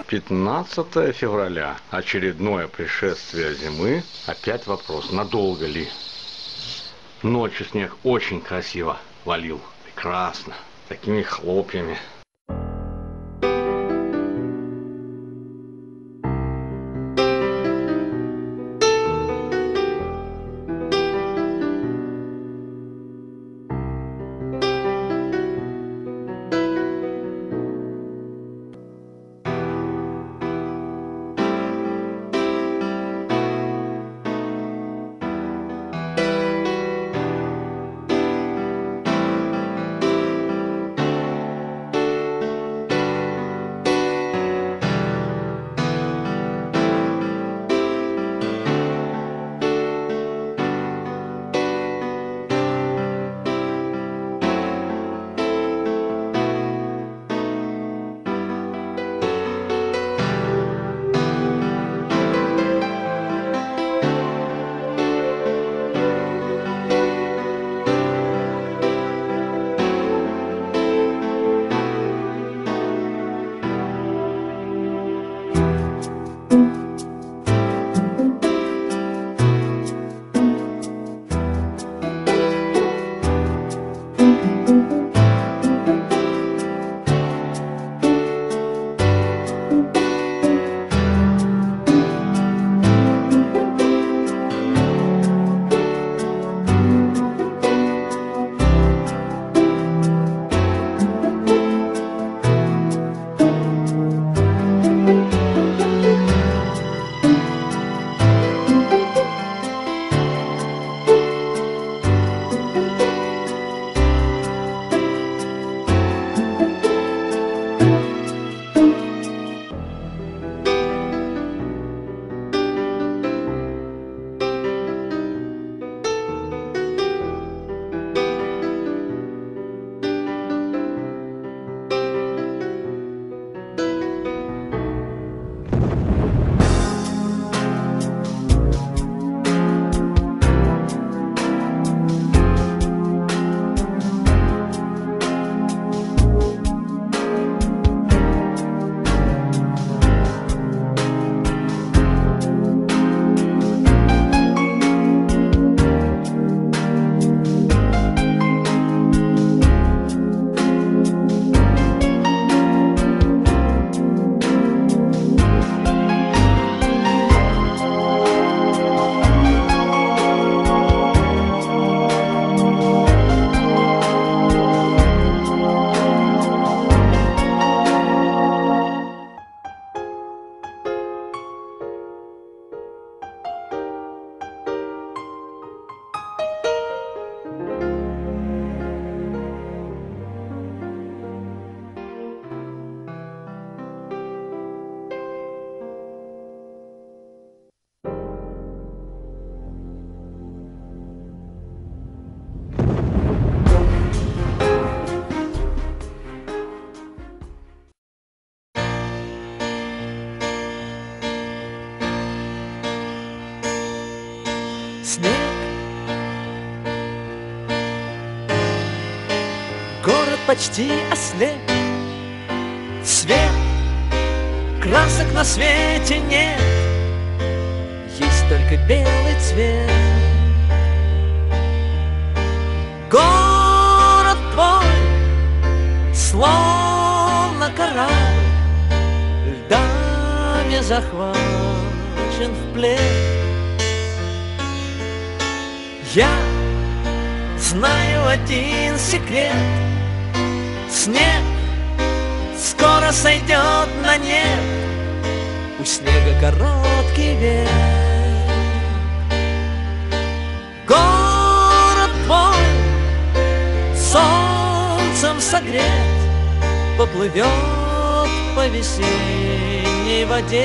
15 февраля. Очередное пришествие зимы. Опять вопрос, надолго ли? Ночью снег очень красиво валил. Прекрасно. Такими хлопьями. Снег, город почти ослеп, свет, красок на свете нет, есть только белый цвет. Город твой, словно корабль, льдами захвачен в плен. Я знаю один секрет: снег скоро сойдет на нет, у снега короткий век. Город твой, солнцем согрет, поплывет по весенней воде.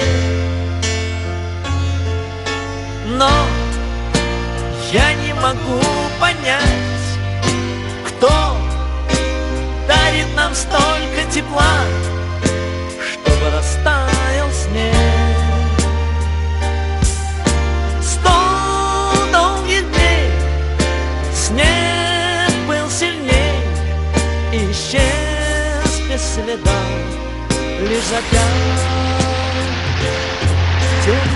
Но я не могу понять, кто дарит нам столько тепла, чтобы растаял снег. 100 долгих дней снег был сильней и исчез без следа, лишь запят темный